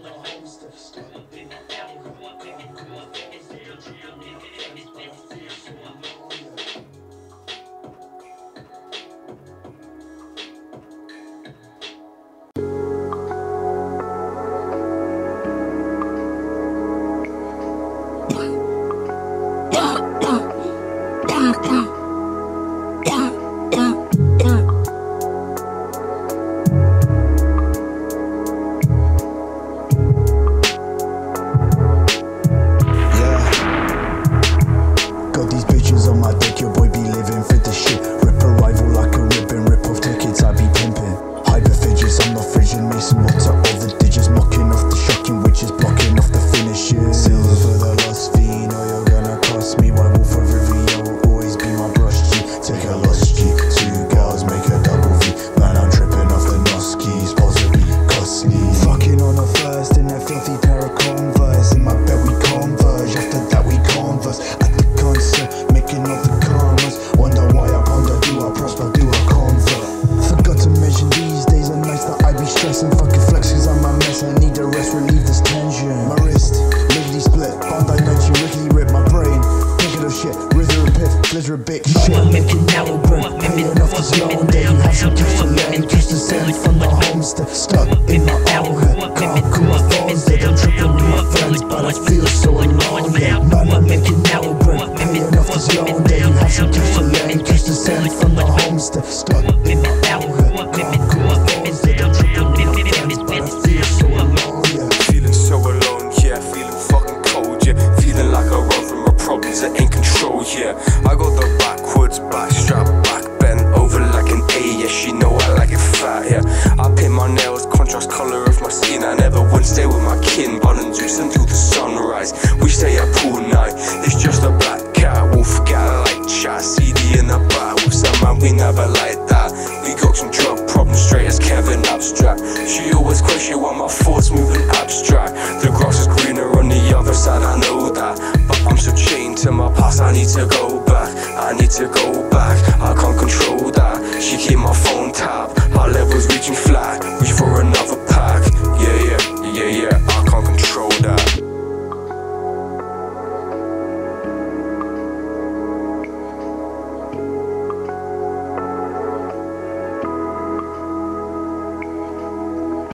Got these bitches on my dick, your boy be living for the shit. Rip a rival like a ribbon, rip off tickets, I be pimping. Hyper fidgets, I'm not frigid, mason water all the digits, mocking off the shocking witches, blocking off the finishes. Silver for the lost fee, know you're gonna cost me. White wolf of Rivia will always be my brush G. Take a lost G, two girls make a double V. Man, I'm tripping off the Noskis, possibly costly. Fucking on a first in that filthy pair of Converse. In my bed we converge, after that we converse. Making all the karmas. Wonder why I ponder, do I prosper, do I convert? Forgot to mention these days are nights that I be stressing. Fucking flex cause I'm a mess, I need a rest, relieve this tension. My wrist, lickety split, Bandai Nichi, rickety rip. My brain, thinking of shit, rither and piff, flizzer a big shit. Making narrow bread, paying off this loan debt. You have some cash to lend, cash to send from the homestead. Stuck in my own head, can't cool my phones dead. I'm tripping with my friends, but I feel so alone. Yeah, man, I'm making narrow bread, paying off this loan debt. You have some cash to lend, cash to send from the homestead. Stuck in my own head, can't cool my phones dead. I'm tripping with my friends, but I feel so alone. Yeah, feeling so alone, yeah, feeling fucking cold, yeah. Feeling like I run from my problems that ain't controlled, yeah. I got the backwards back strap, back bent over like an A, yeah, she know I like it fat, yeah. I paint my nails, contrast colour of my skin. I never would stay with my kin, bun and juice until the sunrise. We stay up all night, it's just a black cat, wolf cat like chat, CD in the back with some man, we never like that. We got some drug problems straight as Kevin Abstract. She always question why my thoughts moving abstract. The grass is greener on the other side, I know that, but I'm so chained to my past, I need to go back. I need to go back, I can't control that. She keep my phone tapped, our levels reaching flat.